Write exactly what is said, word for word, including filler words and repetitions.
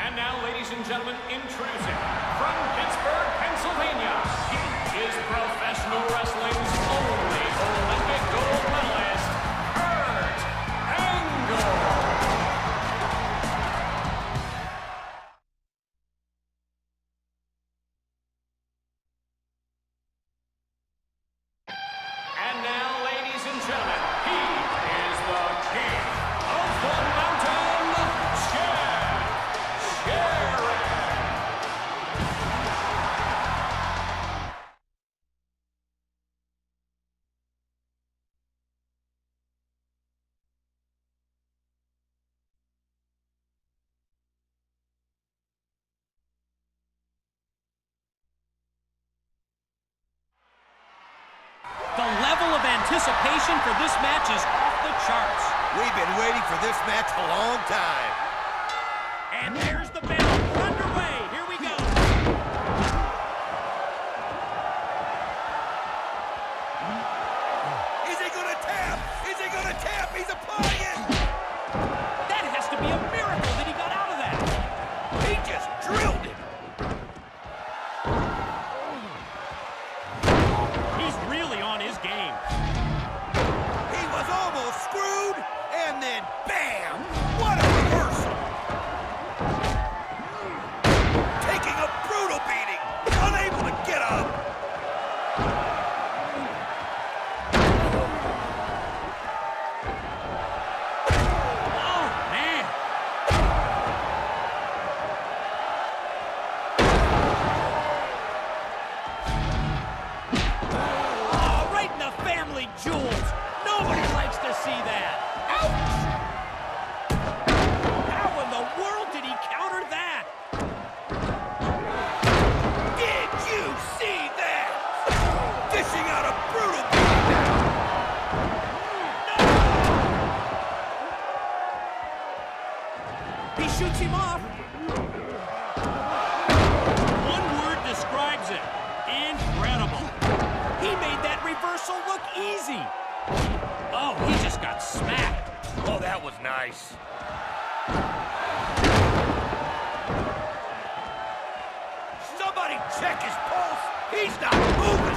And now, ladies and gentlemen, introducing from Pittsburgh, Pennsylvania, he is professional wrestling's only Olympic gold medalist, Kurt Angle. And now, ladies and gentlemen, he is the king of the mountain, Jeff Jarrett. The level of anticipation for this match is off the charts. We've been waiting for this match a long time. And there's the bell. We're underway. Here we go. Is he gonna tap? Is he gonna tap? He's applying! That has to be a miracle that he got out of that. He just drilled him! He's really on his game. He was almost screwed, and then bam! What a reversal! Taking a brutal beating, unable to get up! Oh, man. Oh, right in the family jewels. Nobody likes to see that. Ouch! How in the world did he counter that? Did you see that? Dishing out a brutal beatdown! He shoots him off. One word describes it. Incredible. He made that reversal look easy. Oh, he just got smacked. Oh, that was nice. Somebody check his pulse. He's not moving.